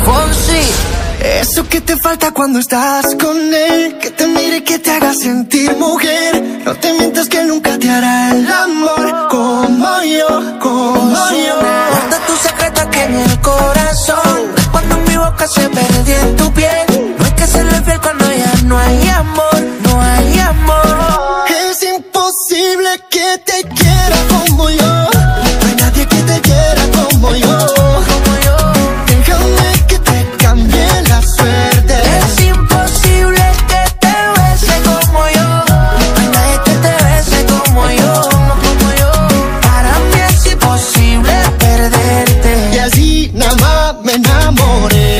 Fonsi. Eso que te falta cuando estás con él, que te mire y que te haga sentir mujer. No te mientas que nunca te hará el amor como yo, como yo. Guarda tu secreto aquí en el corazón, cuando mi boca se perdió en tu piel. No hay que serle fiel cuando ya no hay amor, no hay amor. Es imposible que te quiera como yo. No hay nadie que te quiera como yo. Déjame que te cambie la suerte. Es imposible que te bese como yo. No hay nadie que te bese como yo, como yo. Para mí es imposible perderte. Y así nada más me enamoré.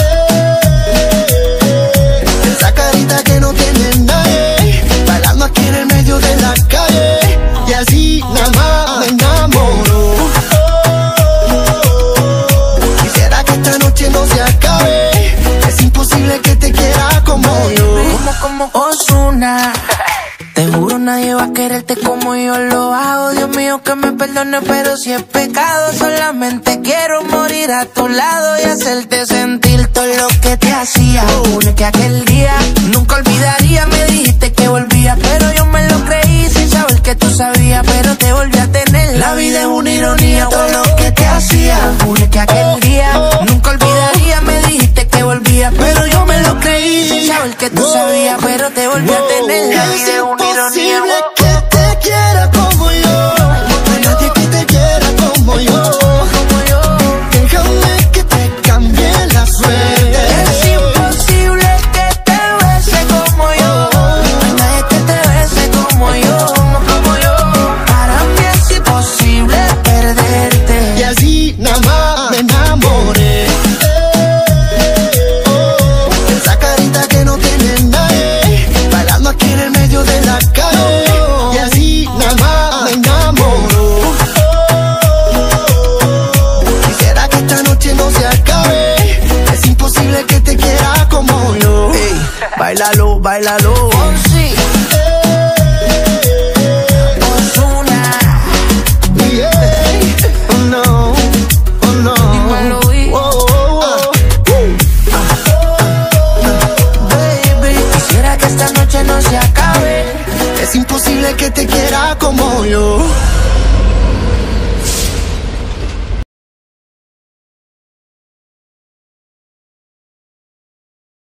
Esa carita que no tiene nadie, bailando aquí en el medio de la calle. Y así nada más me enamoró. Quisiera que esta noche no se acabe. Es imposible que te quiera como yo. Como Ozuna. Te juro nadie va a quererte como yo lo hago. Dios mío que me perdone, pero si es pecado, solamente quiero morir a tu lado y hacerte sentir todo lo que te hacía. Juro que aquel día nunca olvidaría. Me dijiste que volvía, pero yo me lo creí sin saber que tú sabías, pero te volví a tener. La vida es una ironía, todo lo que te hacía. Juro que aquel día nunca olvidaría. Me dijiste que volvía, pero yo me lo creí sin saber que tú sabías, pero te volví a tener. La vida es una ironía. Imposible que te quiera como yo. No hay nadie que te quiera como yo. Déjame que te cambie la suerte. Es imposible que te bese como yo. No hay nadie que te bese como yo. Para mí es imposible perderte. Y así nada más me enamoré. Esa carita que no tiene nadie, bailando aquí en el medio de la calle. Y así nada más me enamoró. Quisiera que esta noche no se acabe. Es imposible que te quiera como yo. Ey, bailalo, bailalo. Fonsi. Ozuna. Yeah. Oh no, oh no. Dímelo, Luis. Baby, Quisiera que esta noche no se acabe. es imposible que te quiera como yo.